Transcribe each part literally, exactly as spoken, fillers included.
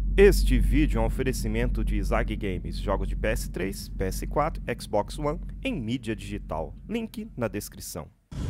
Este vídeo é um oferecimento de Zag Games, jogos de P S três, P S quatro, Xbox One em mídia digital. Link na descrição.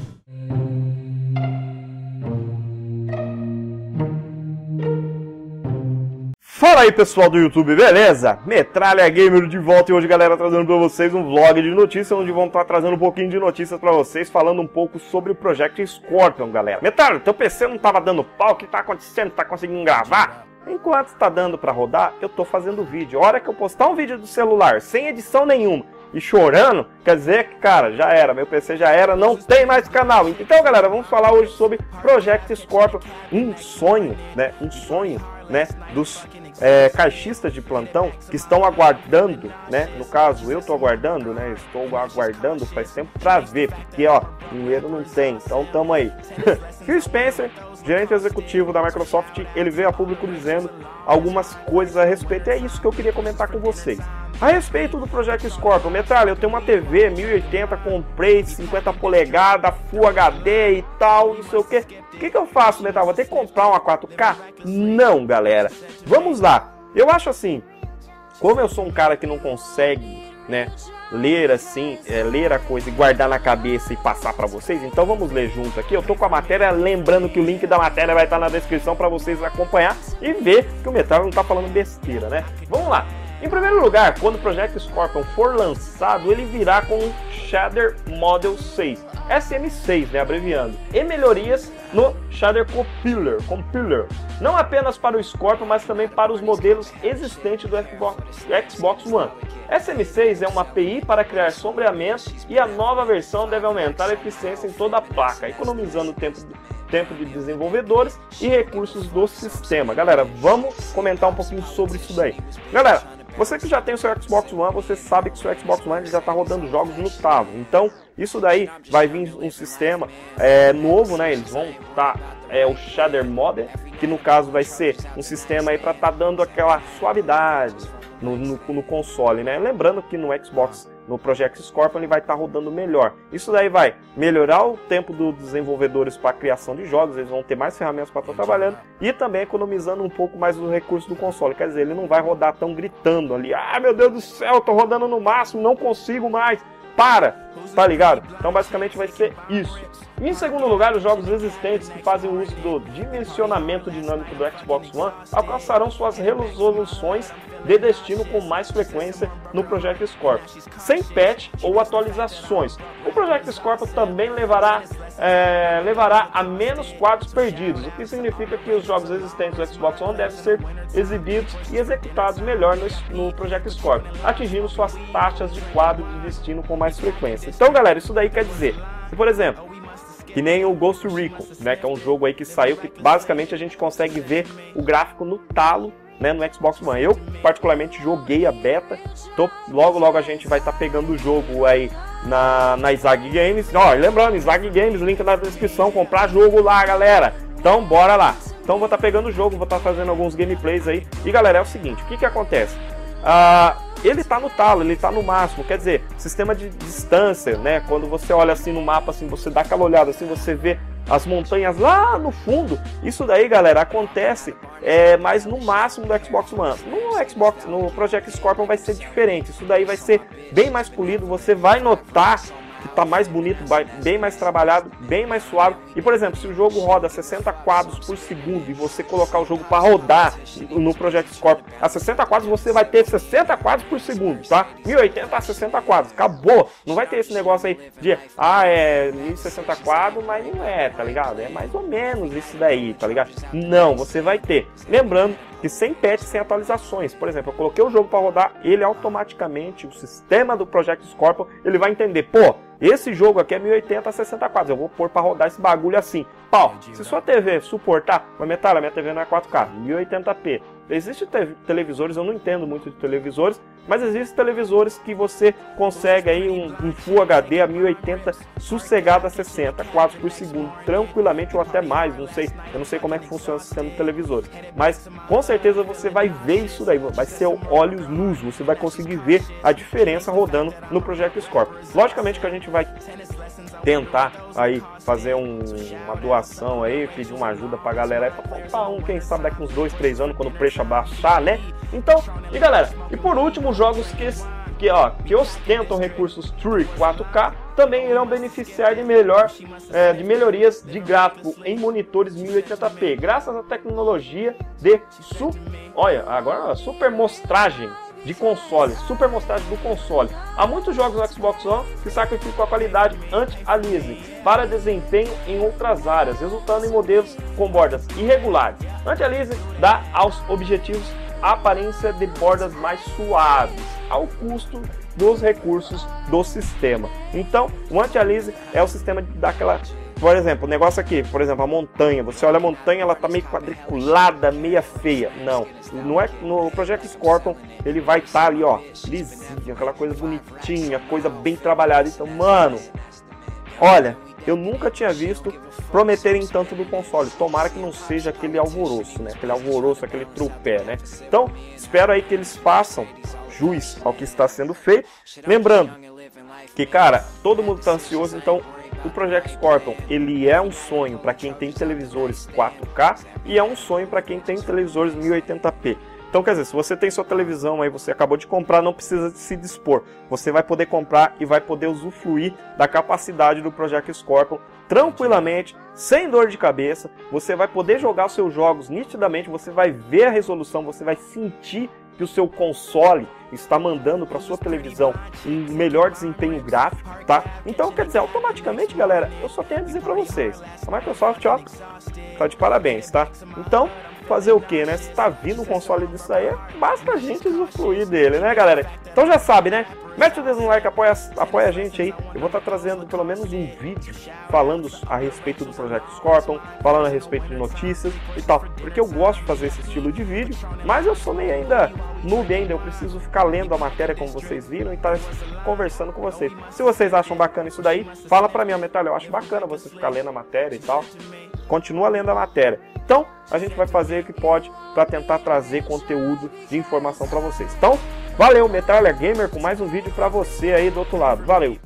Fala aí pessoal do YouTube, beleza? Metralha Gamer de volta e hoje, galera, trazendo pra vocês um vlog de notícias, onde vamos estar trazendo um pouquinho de notícias pra vocês, falando um pouco sobre o Project Scorpion, galera. Metralha, teu P C não tava dando pau, o que tá acontecendo? Tá conseguindo gravar? Enquanto tá dando pra rodar, eu tô fazendo vídeo. A hora que eu postar um vídeo do celular, sem edição nenhuma, e chorando, quer dizer que, cara, já era, meu P C já era, não tem mais canal. Então, galera, vamos falar hoje sobre Project Scorpion, um sonho, né, um sonho, né, dos é, caixistas de plantão que estão aguardando, né, no caso, eu tô aguardando, né, estou aguardando faz tempo pra ver, porque, ó, dinheiro não tem, então tamo aí. Phil Spencer, gerente executivo da Microsoft, ele veio a público dizendo algumas coisas a respeito, e é isso que eu queria comentar com vocês. A respeito do Project Scorpion, Metralha, eu tenho uma T V mil e oitenta, comprei cinquenta polegadas, Full H D e tal, não sei o que. O que que eu faço, Metralha? Vou ter que comprar uma quatro K? Não, galera. Vamos lá. Eu acho assim, como eu sou um cara que não consegue, né, ler assim, é, ler a coisa e guardar na cabeça e passar para vocês, então vamos ler junto aqui. Eu tô com a matéria, lembrando que o link da matéria vai estar na descrição para vocês acompanhar e ver que o Metralha não tá falando besteira, né? Vamos lá. Em primeiro lugar, quando o Project Scorpion for lançado, ele virá com o Shader Model seis, S M seis, né, abreviando, e melhorias no Shader Compiler, Compiler, não apenas para o Scorpion, mas também para os modelos existentes do Xbox, Xbox One. S M seis é uma A P I para criar sombreamento e a nova versão deve aumentar a eficiência em toda a placa, economizando tempo de, tempo de desenvolvedores e recursos do sistema. Galera, vamos comentar um pouquinho sobre isso daí. Galera, você que já tem o seu Xbox One, você sabe que o seu Xbox One já está rodando jogos no talo. Então, isso daí vai vir um sistema é, novo, né? Eles vão estar, tá, é o Shader Model, que no caso vai ser um sistema aí para estar tá dando aquela suavidade no, no, no console, né? Lembrando que no Xbox, no Project Scorpion, ele vai estar tá rodando melhor. Isso daí vai melhorar o tempo dos desenvolvedores para a criação de jogos, eles vão ter mais ferramentas para estar tá trabalhando e também economizando um pouco mais os recursos do console. Quer dizer, ele não vai rodar tão gritando ali, ah, meu Deus do céu, tô rodando no máximo, não consigo mais. Para, tá ligado? Então basicamente vai ser isso. E em segundo lugar, os jogos existentes que fazem uso do dimensionamento dinâmico do Xbox One alcançarão suas resoluções de destino com mais frequência no Project Scorpion, sem patch ou atualizações. O Project Scorpion também levará, é, levará a menos quadros perdidos, o que significa que os jogos existentes do Xbox One devem ser exibidos e executados melhor no, no Project Scorpion, atingindo suas taxas de quadro de destino com mais frequência. Então, galera, isso daí quer dizer que, por exemplo, que nem o Ghost Recon, né, que é um jogo aí que saiu que basicamente a gente consegue ver o gráfico no talo, né, no Xbox One. Eu particularmente joguei a beta, tô, logo logo a gente vai estar tá pegando o jogo aí na, na Zag Games. Ó, lembrando, Zag Games, link na descrição, comprar jogo lá, galera. Então bora lá. Então vou estar tá pegando o jogo, vou estar tá fazendo alguns gameplays aí. E galera, é o seguinte, o que que acontece? Ah, ele tá no talo, ele tá no máximo, quer dizer, sistema de distância, né? Quando você olha assim no mapa, assim, você dá aquela olhada, assim, você vê as montanhas lá no fundo. Isso daí, galera, acontece, é, mas no máximo do Xbox One. No Xbox, no Project Scorpion vai ser diferente. Isso daí vai ser bem mais polido, você vai notar que tá mais bonito, bem mais trabalhado, bem mais suave. E, por exemplo, se o jogo roda sessenta quadros por segundo e você colocar o jogo para rodar no Project Scorpion a sessenta quadros, você vai ter sessenta quadros por segundo, tá? mil e oitenta a sessenta quadros, acabou. Não vai ter esse negócio aí de, ah, é mil e sessenta quadros, mas não é, tá ligado? É mais ou menos isso daí, tá ligado? Não, você vai ter. Lembrando que sem patch, sem atualizações. Por exemplo, eu coloquei o jogo para rodar, ele automaticamente, o sistema do Project Scorpion, ele vai entender, pô, esse jogo aqui é mil e oitenta a sessenta quadros, eu vou pôr para rodar esse bagulho assim. Pau, se sua T V suportar, mas Metralha, minha T V não é quatro K, mil e oitenta p. Existem te televisores, eu não entendo muito de televisores, mas existem televisores que você consegue aí um, um Full H D a mil e oitenta sossegado a sessenta quadros por segundo, tranquilamente, ou até mais, não sei, eu não sei como é que funciona o sistema de televisores, mas com certeza você vai ver isso daí, vai ser olhos nus, você vai conseguir ver a diferença rodando no Project Scorpion. Logicamente que a gente vai tentar aí fazer um, uma doação aí, pedir uma ajuda pra galera aí, pra comprar um, quem sabe daqui uns dois, três anos, quando o preço abaixar, né? Então, e galera, e por último, jogos que, que, ó, que ostentam recursos True quatro K também irão beneficiar de, melhor, é, de melhorias de gráfico em monitores mil e oitenta p, graças à tecnologia de su olha, agora super mostragem de console, super mostragem do console. Há muitos jogos do Xbox One que sacrificam a qualidade anti-aliasing para desempenho em outras áreas, resultando em modelos com bordas irregulares. Anti-aliasing dá aos objetivos a aparência de bordas mais suaves, ao custo dos recursos do sistema. Então, o anti-aliasing é o sistema de dar aquela... Por exemplo, o negócio aqui, por exemplo, a montanha. Você olha a montanha, ela tá meio quadriculada, meia feia. Não, não é, no Project Scorpion ele vai estar tá ali, ó, lisinho, aquela coisa bonitinha, coisa bem trabalhada. Então, mano, olha, eu nunca tinha visto prometerem tanto do console. Tomara que não seja aquele alvoroço, né? Aquele alvoroço, aquele trupé, né? Então, espero aí que eles façam jus ao que está sendo feito. Lembrando que, cara, todo mundo tá ansioso, então o Project Scorpion, ele é um sonho para quem tem televisores quatro K e é um sonho para quem tem televisores mil e oitenta p. Então, quer dizer, se você tem sua televisão aí, você acabou de comprar, não precisa se dispor. Você vai poder comprar e vai poder usufruir da capacidade do Project Scorpion tranquilamente, sem dor de cabeça. Você vai poder jogar os seus jogos nitidamente, você vai ver a resolução, você vai sentir que o seu console está mandando para sua televisão um melhor desempenho gráfico, tá? Então, quer dizer, automaticamente, galera, eu só tenho a dizer para vocês, a Microsoft, ó, tá de parabéns, tá? Então, fazer o que, né? Se tá vindo um console disso aí, basta a gente usufruir dele, né, galera? Então já sabe, né? Mete o dedo no like, apoia, apoia a gente aí. Eu vou estar trazendo pelo menos um vídeo falando a respeito do Project Scorpion, falando a respeito de notícias e tal. Porque eu gosto de fazer esse estilo de vídeo, mas eu sou meio ainda noob ainda. Eu preciso ficar lendo a matéria como vocês viram e estar conversando com vocês. Se vocês acham bacana isso daí, fala pra mim, Metal, eu acho bacana você ficar lendo a matéria e tal. Continua lendo a matéria. Então, a gente vai fazer o que pode para tentar trazer conteúdo de informação para vocês. Então, valeu, Metralha Gamer, com mais um vídeo para você aí do outro lado. Valeu!